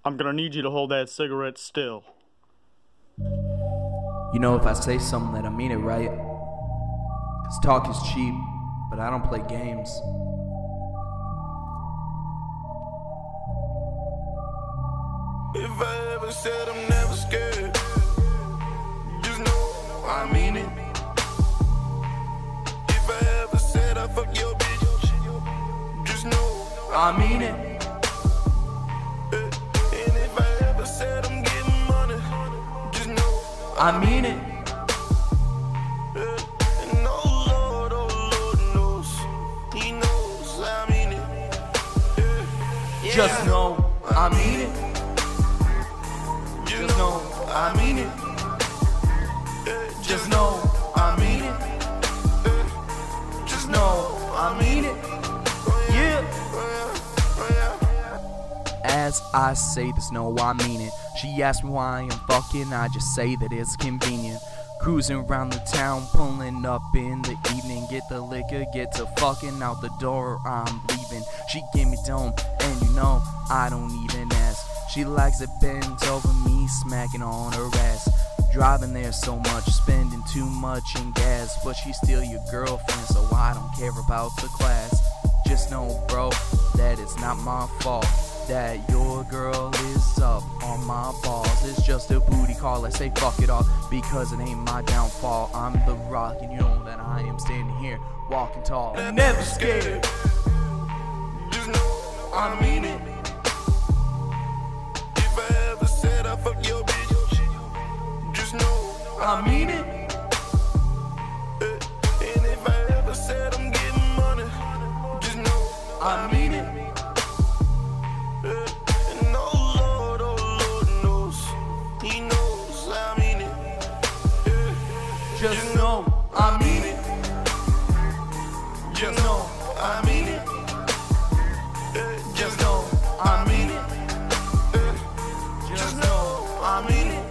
I'm gonna need you to hold that cigarette still. You know, if I say something that I mean it, right? 'Cause talk is cheap, but I don't play games. If I ever said I'm never scared, just know I mean it. If I ever said I fuck your bitch, just know I mean it. And if I ever said I'm getting money, just know I mean it. And oh Lord knows, He knows I mean it. Just know I mean it. Just know I mean it. Just know I mean it. Just know I mean it. Yeah. As I say this, no, I mean it. She asked me why I'm fucking, I just say that it's convenient. Cruising around the town, pulling up in the evening. Get the liquor, get to fucking out the door, I'm leaving. She gave me dome, and you know, I don't even ask. She likes it bent over me, smacking on her ass. Driving there so much, spending too much in gas. But she's still your girlfriend, so I don't care about the class. Just know, bro, that it's not my fault that your girl is up on my balls. It's just a booty call, I say fuck it all, because it ain't my downfall. I'm the rock, and you know that I am standing here, walking tall, never scared. Just know I mean it. If I ever said I fuck your bitch, just know I mean it. And if I ever said I'm getting money, just know I mean it. And oh Lord knows, He knows I mean it. Just know I mean it. Just know I mean it. Just know I mean it. Just know I mean it.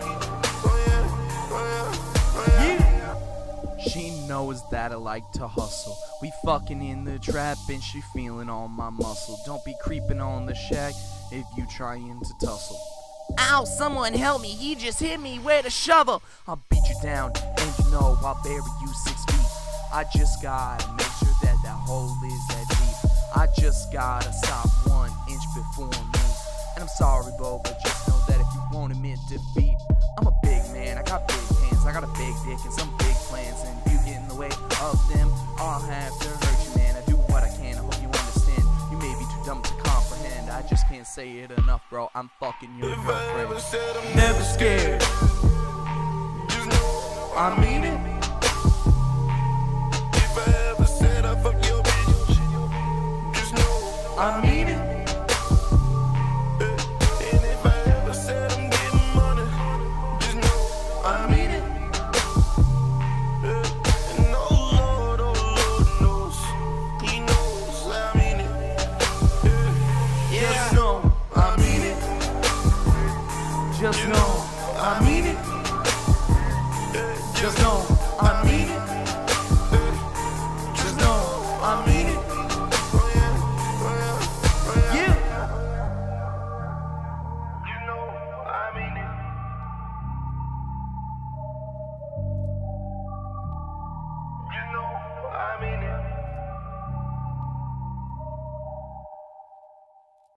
She knows that I like to hustle. We fucking in the trap and she feeling all my muscle. Don't be creeping on the shack if you trying to tussle. Ow, someone help me, he just hit me with a shovel. I'll beat you down and you know I'll bury you 6 feet. I just gotta make sure that that hole is that deep. I just gotta stop 1 inch before me. And I'm sorry, bro, but just know that if you won't admit defeat, I'm a big man, I got big hands, I got a big dick and some big plans. And if you get in the way of them, I'll have to hurt you, man. I do what I can, I hope you understand. You may be too dumb to comprehend, I just can't say it enough, bro. I'm fucking your If I ever girlfriend. said I'm Never scared. just know I mean it. If I ever said I fuck your bitch, just know I mean